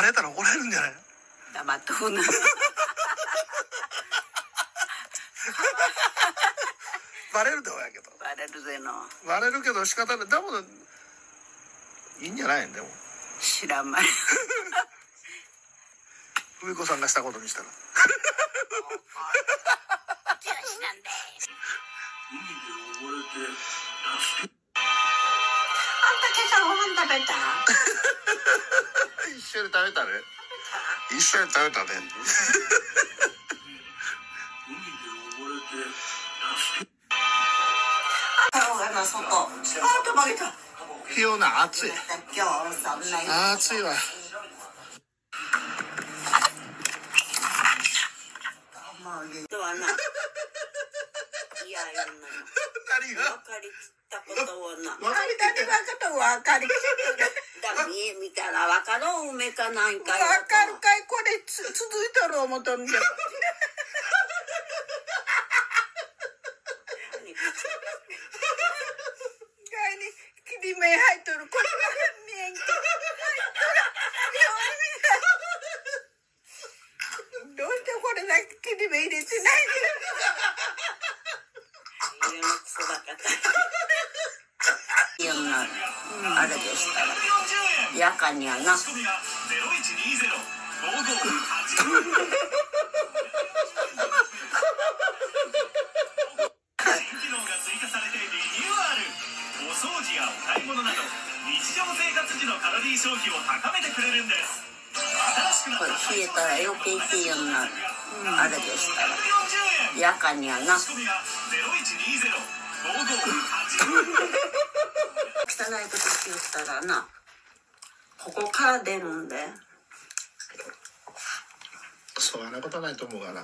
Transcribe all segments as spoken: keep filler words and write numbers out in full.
レたら怒られるんじゃないの？ 黙っとくな。 バレると思うやけど。 バレるぜの。 バレるけど仕方ない。でもいいんじゃないんでも。 知らんまい。 ふみこさんがしたことにしたら。 海で溺れて助け。 あんた今朝ご飯食べた？ 一緒に食べたね。一緒に食べたね。 海で溺れて助け。 顔がな外。あーと曲げた。 ひよな暑い。 今日そんな。 暑いわ。 とはな。いやいやな。 何が？ 分かりきったことをな。 分かりきったこと分かりきった。だ見見たら分かろう梅かなんか。分かるかいこれつ続いたろう思ったんじゃ。切り目入っとるこれが見えんけど。どうしてこれだけ切り目入れてないの？ 家のクソだからいやな、あれでしたら夜間にはなお掃除やお買い物など日常生活時のカロリー消費を高めてくれるんです。 これ冷えたら余計冷えようになる、うん、あれでしたら夜間にはな汚いことしよったらなここから出るんでそんなことないと思うがな。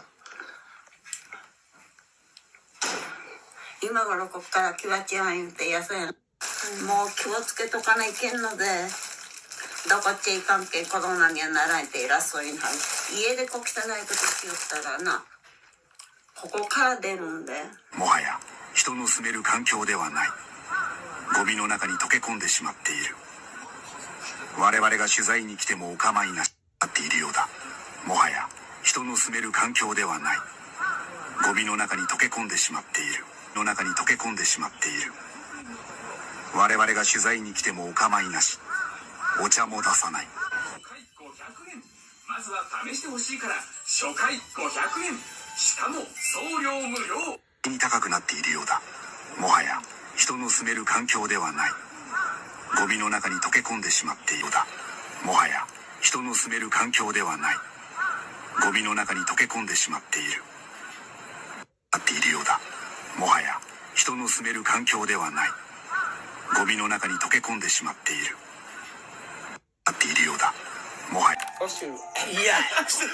今頃こっから気はちは言うてやそやん、うん、もう気をつけとかないけんのでどこっちいかんけんコロナにはならんて偉そうになる。家でこう汚いことしよったらなここから出るんでもはや人の住める環境ではない。ゴミの中に溶け込んでしまっている。我々が取材に来てもお構いなしになっているようだ。もはや人の住める環境ではない。ゴミの中に溶け込んでしまっている。の中に溶け込んでしまっている。我々が取材に来てもお構いなし。お茶も出さない。 初回ごひゃくえん。まずは試してほしいから初回ごひゃくえん。しかも送料無料。 に高くなっているようだ。もはや人の住める環境ではない。ゴミの中に溶け込んでしまっているようだ。もはや人の住める環境ではない。ゴミの中に溶け込んでしまっている。なっているようだ。もはや人の住める環境ではない。ゴミの中に溶け込んでしまっている。なっているようだ。もはや。 いや。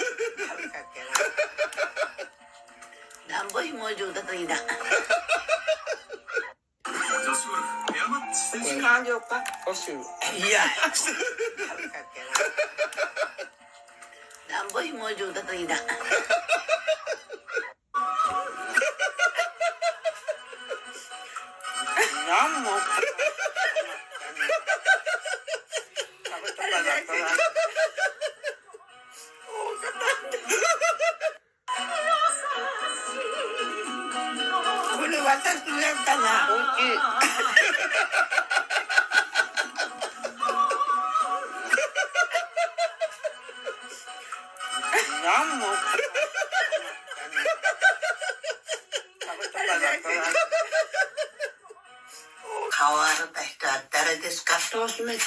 なんぼひもじゅうだといいな。 女子ゴルフペアマッチ選手権。 感情か。 いや。 なんぼひもじゅうだといいな。なんも。これ私のやったな。大きい。なんも。顔洗った人は誰ですか？人を閉めて。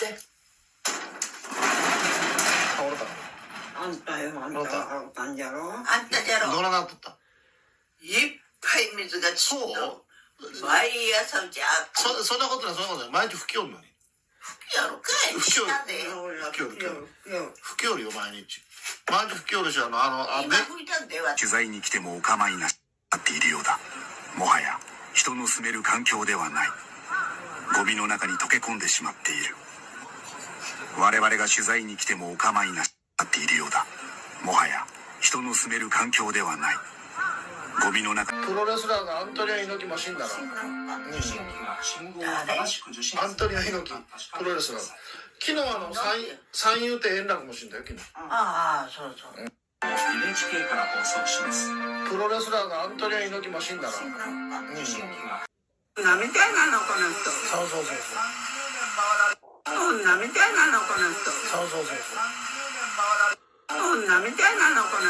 倒れた。 あんたよ、あんたが洗ったんじゃろ。あんたじゃろ。 どうなっとった？ いっぱい水がついた。毎朝じゃ。 そそんなことない、そんなことない。毎日拭きよるのに。 拭きやろかい。 拭きよる。 下で。 拭きよる。拭きよるよ毎日。毎日拭きよるし、あのあのあ今拭いたんでは。 取材に来てもお構いなしになっているようだ。もはや人の住める環境ではない。ゴミの中に溶け込んでしまっている。我々が取材に来てもお構いなしになっているようだ。もはや人の住める環境ではない。ゴミの中。 プロレスラーのアントニオ猪木も死んだの。 受信機が信号を正しく受信。 アントニオ猪木プロレスラー。 昨日あの三三遊亭円楽も死んだよ昨日。 ああそうそう。 エヌエイチケー から放送します。 プロレスラーのアントニオ猪木も死んだろ。うん。 女みたいなのこの人。 そうそうそうそう。 女みたいなのこの人。 そうそうそうそう。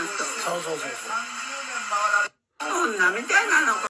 女みたいなのこの人。 そうそうそうそう。 女みたいなのこ